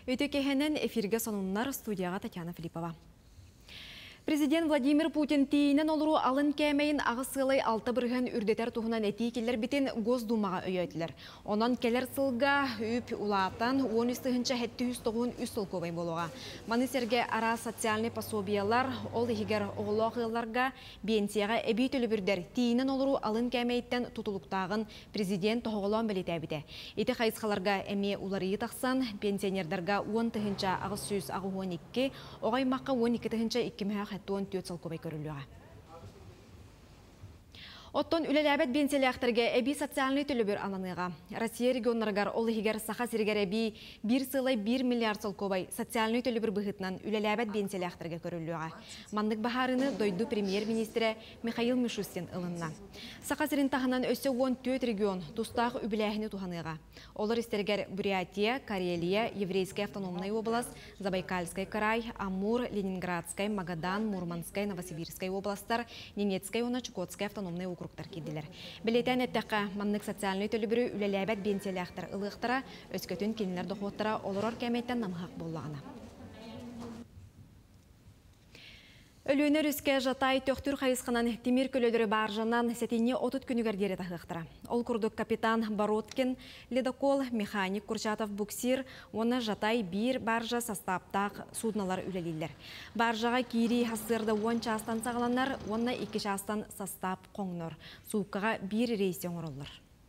Өтекехенен эфирге сонуннар студияға Татьяна Филиппова. Президент Владимир Путин тейінен олыру алын кәмейін ағысылай 6 бірген үрдетер туғынан әтейкелер бітін Госдумаға өйетілер. Онан келер сылға үп улаатан 13-інші хәтті 193 сыл көбей болуға. Манысерге ара социальный пособиялар, ол егер оғылағыларға бенсияға әбей төлі бірдер тейінен олыру алын кәмейттен тұтылықтағын президент тоғылан білет әбіде. Еті қайысқаларға әме улары етақсан, пенсионердарға 10-інші ағыз сөз ағы 12, оғаймаққа 12-інші 2 Хәттуын төт сыл көбей көрілуға. Оттон үлеләбет бенселяқтырге әбі социальный төлі бір ананыға. Россия регионларғар ол егер сақа сіргер әбі 1 сылай 1 миллиард сыл көбей социальный төлі бір бұғытнан үлеләбет бенселяқтырге көрілуға. Мандық бағарыны дойду премьер-министрі Михаил Мишустин ылынна. Сақа сірін тағынан өсі 14 регион тұстағы үбіләхіні туғаныға. Олар істергер Бурятия, Карелия, Еврейская автономная область, Забайкальский край, Амур, Ленинградская, Магадан, Мурманская, Новосибирская областар, Ненецкая, Чукотская автономная округтар кеділер. Білетен әттіққа маннық социальный төлі бірі үлеләбәт бенселяқтар ылықтыра, өскөтін келінер доқуаттыра олырор кәметтен намғақ болағына. Өлөнер үске жатай төқтүр қайысқынан темир көлөлері баржанан сәтіне 30 күнігердері тақықтыра. Ол күрдік капитан Бородкин, ледокол, механик Курчатов буксир, оны жатай бір баржа састаптақ судналар үлелелер. Баржаға кири хасырды 10 частан сағаланар, оны 2 частан састап қоңнор. Суыққаға 1 рейсен орылыр.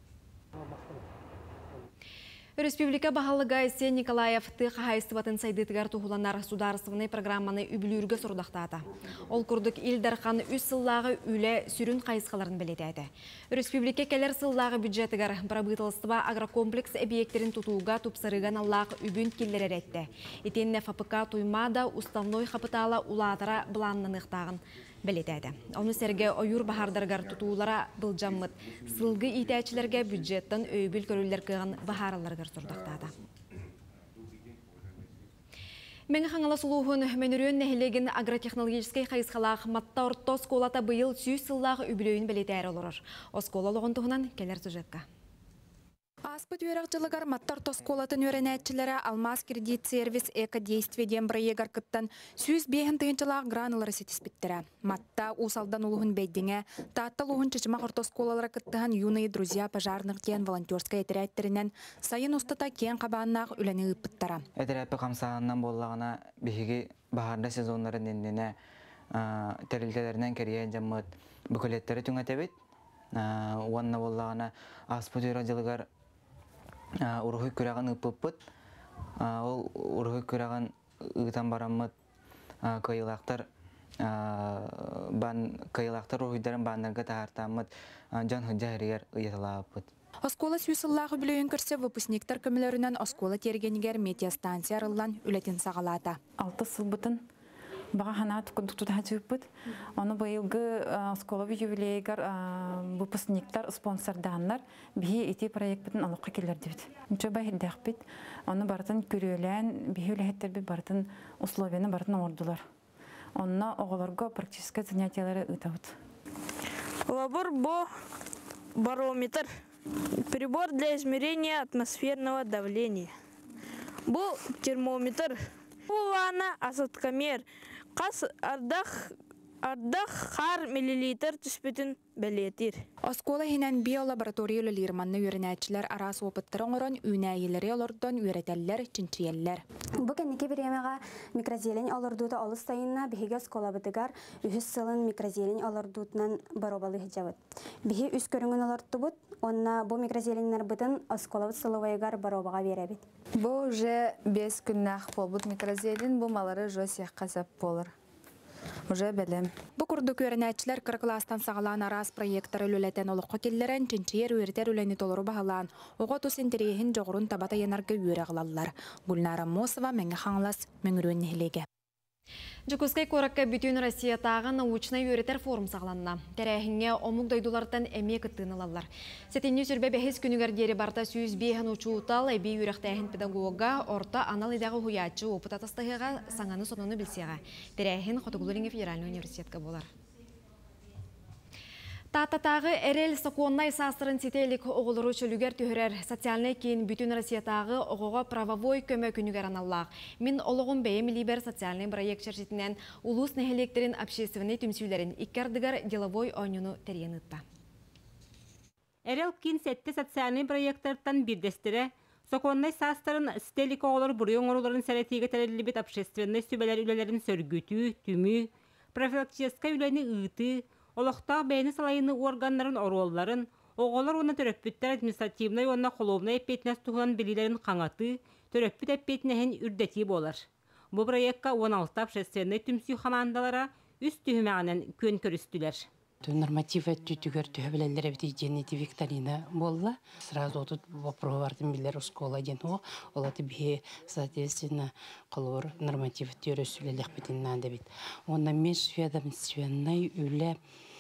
Республика бағалыға Сен Николаев тыға хайыстыбатын сайдытығар тұғыланар сударыстығыны программаны үбіліргі сұрдақтады. Ол күрдік илдарқан үс сыллағы үлі сүрін қайысқаларын білетеді. Республика келер сыллағы бюджетігар барабытылыстыба агрокомплекс объектерін тұтуға тұпсырыған аллақ үбін келлер әретті. Етенне ФПК туймада уставной қапытала улатыра бұланнанықтағын білетеді. Оны сәрге ойыр бағардарғар тұтуылара бұлжаммыд. Сылғы итәчілерге бюджеттен өйбіл көрілер кыған бағараларғар сұрдақтады. Мен қаңала сұлуғын менүрен нәхілеген агротехнологическай қайысқалақ матта орто сколата бұйыл 100 сыллағы үбілөйін білетәрі олырыр. Оскола лоғынтығынан келер сюжетка. Аспыт үйрақчылығар маттар тосколатын өренәтчілері Алмаз кредит сервис эко-действие дем проегар кыттан 105 тыйынчылақ гранулары сетіспеттірі. Матта усалдан улығын бәйдіңе, таттал ұғын чечімақ ортосколалары кыттыған юные друзья пожарных кен волонтерская әтірәттерінен сайын ұстата кен қабаннақ үләні ұппыттара. Әтірәпі қамсағынан болағына бігігі бағарда сезонларын еннене тәрілтелерінен кәрия жаммыд бүкілеттері түң әтебет. Уанна болағына аспыт үйрақчылығар урухы көрәгән ыппыппыт, ол урухы көрәгән ыгытан бараммыт кайылақтар урухыдарын баннарға тағартаммыт жан хүджа әрігер ұйытылаппыт. Оскола сүйсіллағы білейін көрсе выпускниктар көмілерінен оскола тергенігер метеостанция арылан үлетін сағалата. 6 сылбытын Бага ханат кудуктуда жыппыт. Оны быйылгы сколовый юбилейгар выпускниктар спонсорданнар бии эти проекттин алыкка келер дебит. Нче байдакпит. Оны бартын көрөлөн бии үлехеттер би бартын условияны бартын ордулар. Онна оголорго практический занятиялары ытабыт. Лабор бо барометр. Прибор для измерения атмосферного давления. Бу термометр. Улана азоткамер. Қас ардақ қар миллилитр түспетін бәлетір. Оскола хинен биолаборатория лирманны үйренәтчілер арасы опыттырын орын үйнәйелері олырдан үйретәлілер, чинчиеллер. Бұкеннеке біремеға микрозелень олырдуды олыс тайынна біхеге оскола бітігар үхіс сылын микрозелень олырдудынан баробалы хеджавыд. Біхе үс көріңін олырды бұд, онна бұл микрозеленнер бұдын осколавыд сылывайгар баробаға беребет. Бұл уже 5 күннақ болбуд микрозелень, бұл малары жо сияққа зап болыр. Уже білім. Бұл күрді көрінәтчілер Кыргыластан сағалан арас проекттары өлелетен олыққа келлерін чинчиер үйретер өлені толыру бағалан. Оға тұсын терейін жоғырын табата енарғы үйері ғылалар. Гүлнара Мосова мәңі қаңлас мәңіруін нехілеге. Жукускай коракка бүтін Россия тағын научный үйретер форум сағланна. Тәрәхінге омук дойдулардан әме күттін алалар. Сетінне сүрбе бәхес күнігердері барта сүйіз бейхін учуутал әбей үйректәхін педагога орта аналидағы хуячы опыт атастығыға саңаны сонуны білсеға. Тәрәхін Хотугулыринге федеральный университетка болар. Тататағы әрел сақуаннай састырын сетелік оғылыру чөлігер түхірер социальный кейін бүтін Россиятағы оғыға правовой көмі күнігер аналлақ. Мен олығын бәйім либер социальный проект шаршетінен улус нәхелектерін общественный түмсүйлерін иккардығар деловой ойнуну тәренітті. Әрел кейін сәтті социальный проекттардан бірдестірі, сақуаннай састырын сетелік оғылыр бұрыйын оруларын сәретеге тәрелі бет общественный сүбелер үлелерін сөргүтü, түмі, профилактическа үлені ұйты, олықтақ бәйіні салайыны органларын оролларын, оғылар оны төрөппіттер административнай онына қолуына әппетінес тұғынан білілерін қаңаты, төрөппіт әппетінен үрдеті болар. Бұл проектқа 16 общественный түмсүй командалара үст түйімәғінен көн көрістілер. Норматив түтігер түйебілелері бітейденеті викторина болла. Сразу отут вопровардың білер ұскола ден о, олаты бе, соответственно, қолуыр норматив түйересілелік бітіннен де бит. Онна мен ведомственный үлі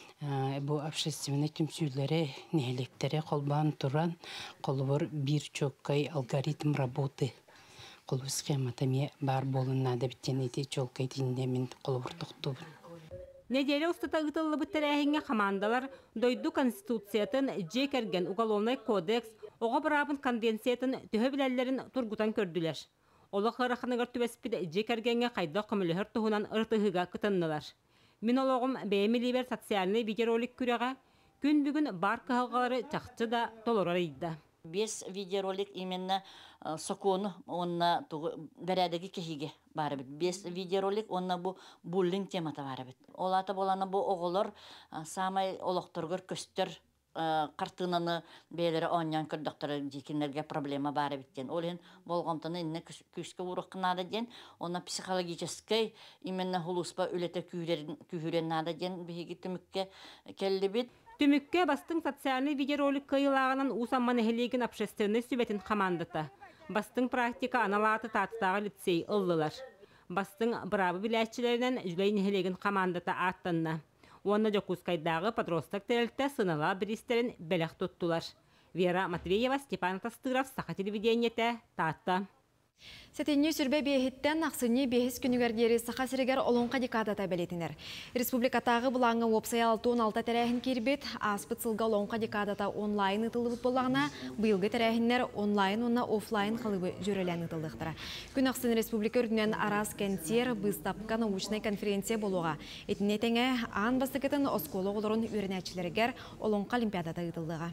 bu общественный түмсүйлері, нәліктері қолбан тұран, қолуыр бір чоккай алгоритм работы. Қолу схематами бар болынна да біттенеті чоккай дейінде мен қолуыр тұқтубын. Неделе устата ытылы бұттар әхінге командалар дойду конституциятын жек әрген уголовный кодекс, оға бұрабын конвенциятын түхі біләлерін тұргутан көрділер. Олы қырақынығыр түбәспіді жек әргенге қайда құмылығыр тұхынан ұртығыға күтіннылар. Мен олығым бәймелебер социальный видеоролик күреға күн бүгін бар қығалары чақчы да толырар еді. Бес видеоролик именно сокону онна бәрәдегі кехиге бары бит. Бес видеоролик онна бу буллинг темата бары бит. Олата боланы бу оғылар самай олықтырғыр көстер қартынаны бәлері оньян көрдіқтірі декенлерге проблема бары биттен. Олен болғамтыны инне күшкі ұрыққынады ден, ona психологическай именно хулуспа үлеті күйірен нады ден бейгі түмікке келді бит. Түмікке бастың социальный видеоролик кайылағынан усамман әхелеген общественный сүбетін командата. Бастың практика аналаты татытағы лицей ыллылар. Бастың бравы біләтчілерінен жүлейін әхелеген командата аттанна. Онна жокускайдағы подросток тәрелті сынала біристерін бәләқ тұттылар. Вера Матвеева, Степан Тастыров, Саха телевидениеті, Татта. Сәтенне сүрбе бейхеттен ақсыне бейхіз күнігердері сақа сірігер олонға декадата бәлетінер. Республикатағы бұлаңы опсай 6-16 тәрәхін кербет, аспыт сылға олонға декадата онлайн ұтылып болағына, бұйылғы тәрәхінлер онлайн онна офлайн қалыбы жүрелен ұтылықтыра. Күн ақсын республика үрдінен арас кәнтер бұстапқа научный конференция болуға. Етіне тәңе аң бастықытын осколы олырын үрінәтшілерігер олонға олимпиадата ұтылдыға.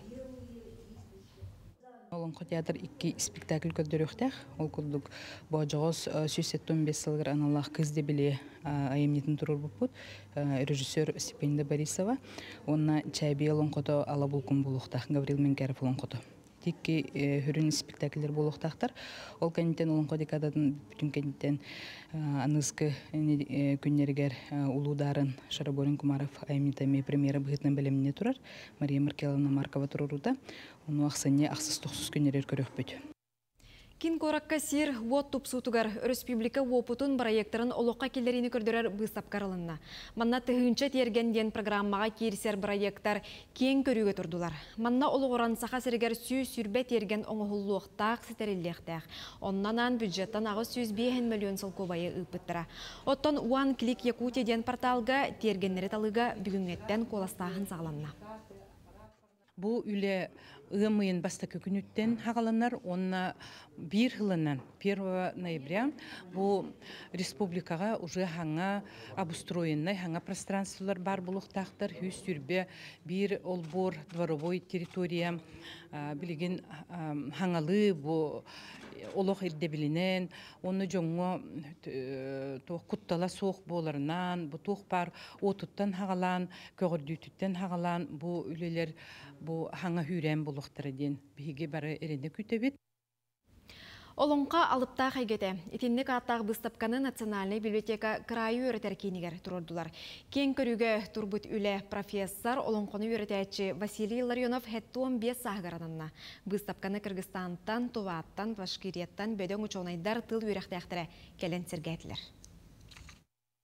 Олонқы театр 2 спектакль көддөрөктәх. Ол күлдік божоғыз 175 сылғыр аналақ қызды біле айымнетін тұрыр бұппыд. Режиссер Степенда Борисова. Онна чайби олонқыды ала бұлкын болуқтақ. Гаврил Менкәров олонқыды. Текке хүрін спектакльдер болуқтақтар. Ол кәнеттен олонқы декадатын бүтін кәнеттен анызғы күннергер улударын Шараборин Кумаров айымнетами премьера бұғытнан бәлеміне тұрар. Мария Маркеловна Маркова тұрыруда. Оны ақсыне ақсыз-тұқсыз күннерер көрек бөді. Кин коракка сир вот тупсутугар республика опутун проекттарын олоққа келдеріні көрдірер бұстап қарылынна. Манна тыхынча тергенден программаға керсер проекттар кен көріге тұрдылар. Манна олығыран сақа сіргер сүрбе терген оңығылуқтақ сетереллектәқ. Оннанан бюджеттан ағыз 105 миллион сыл кобайы ұпыттыра. Оттан One Click Якутия ден порталға тергенлері талыға бүгінгеттен коластағын сағаланна. Бұл үлі ымайын бастакы күніттен хағаланар, онна бір ғылынан, 1 ноября, бұл республикаға уже хаңа обустроеннай, хаңа пространстволар бар бұлықтақтар, хүс түрбе, бір олбор, дворовой территория, білеген хаңалы бұл олық ердебілінен, оны жоңы құттала соқ боларынан, бұл тоқ бар отыттан хағалан, көгірдүйтіттен хағалан, бұл үлелер бұл хаңа хүрен болуқтары ден бігі бары әренде күтебет. Олонқа алыпта қайгеті. Итіннік аттағы бұстапқаны Национальный библиотека крайы өрітер кейінігер тұрдылар. Кен көріге тұрбыт үлі профессор Олонқаны өрітәтші Василий Ларионов хәтті 15 сағырананна. Бұстапқаны Кыргызстантан, Туваттан, Башкирияттан бөдің ұчонайдар тыл өріқтәқтірі кәлін сіргәтілер.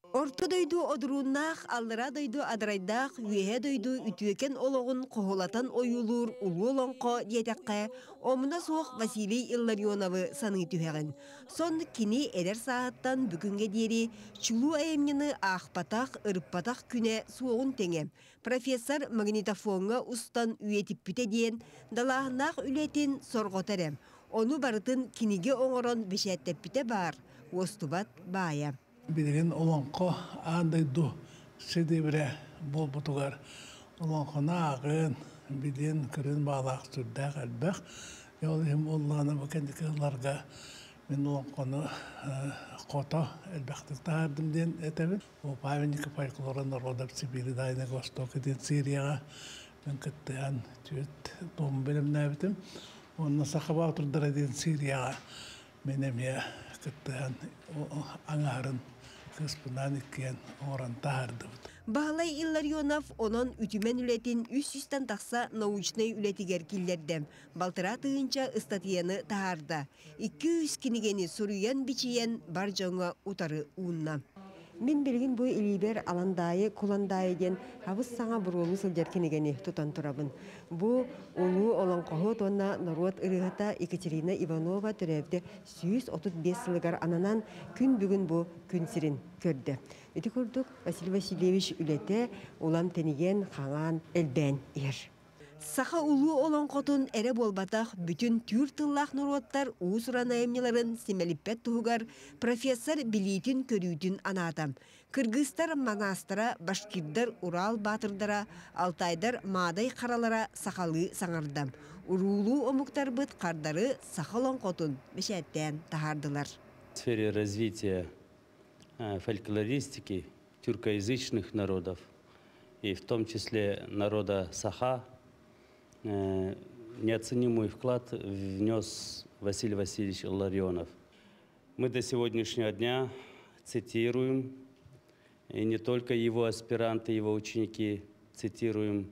Орто дойду одуруннах, аллара дойду адрайдах, үйе дойду ütüeken ологун кохолатан ойулур улу олонко диетекке, омуна соқ Василий Илларионовы саны түхеген. Сон кини эрер сааттан бүгінге дери чулу айымнины ақпатақ, ырыппатақ күне суоғын теңе. Профессор магнитофонға устан үйетіппіте дейін далағынақ үлетін сорғотарем. Оны барытын киниге оңорон бешеттеппіте бар. Остубат бая. Билеген олонко андайду седебре бол бутугар олонкона агын биден көрін балақ сүрдәк әлбәк ялым олланы бакендикаларга мен олонконы кота әлбәктик тардым ден этебин о памятник фольклора народов Сибири Дальнего Востока ден Сирияга мен кеттен түт том белемне битим онна сахаба турдара ден Сирияга менем я кеттен аңарын Бағалай Илларионов онон үтімен үлетін 300-тан тақса научный үлетігер келдердем. Балтыра тыынча статияны тағарды. 200 кенігені сұруян бичиен бар жоңа утары уынна. Мен белгін бұл илибер аландайы, куландайы ден хабыз саңа бұролу сылдер кенігені тұтан тұрабын. Бұл ұлу олон қоғы тонна народ ұрығыта Екатерина Иванова түревді 135 сылығар ананан күн бүгін бұл күн сірін көрді. Үті көрдік Василий Васильевич үлеті олам тенеген қаңан әлбән ер. Саха улу олон қотын әрі болбатақ бүтін түр тыллақ нұруаттар уыз ұранайымнеларын семеліппет тұғығар профессор билетін көрүйтін анатам. Кыргызстар манастыра, башкирдар Урал батырдара, Алтайдар мадай қаралара сақалы саңардам. Урулу омуктар бұд қардары саха олон қотын бешеттен тахардылар. В сфере развития фольклористики тюркоязычных народов и в том числе народа Саха неоценимый вклад внес Василий Васильевич Илларионов. Мы до сегодняшнего дня цитируем, и не только его аспиранты, его ученики, цитируем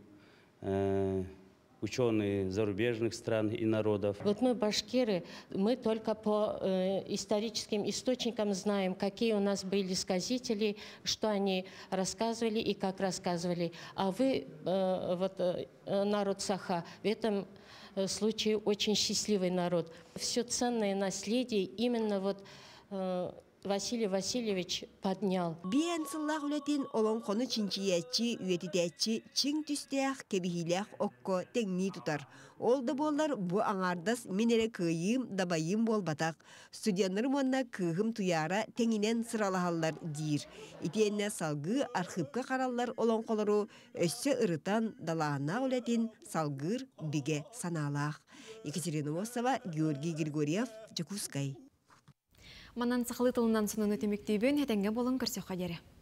ученые зарубежных стран и народов. Вот мы, башкиры, мы только по историческим источникам знаем, какие у нас были сказители, что они рассказывали и как рассказывали. А вы, народ Саха, в этом случае очень счастливый народ. Все ценное наследие именно Василий Васильевич поднял. Биен сыллах үлетін олон қоны чинчиятчи, үйетететчи, чин түстеяқ кебихилях окко теңни тутар. Олды болар бұ аңардас менере күйім, дабайым бол батақ. Студиянларым онна күйім туяра теңінен сыралахалар дейір. Итенне салғы архивка қаралар олон қолару өссі ырытан далағына үлетін салғыр биге саналақ. Екатерина Мосова, Георгий Григорьев, Жакускай. Манан сақылы тылынан сұнын өтемектейбен, әтенге болын көрсе қадері.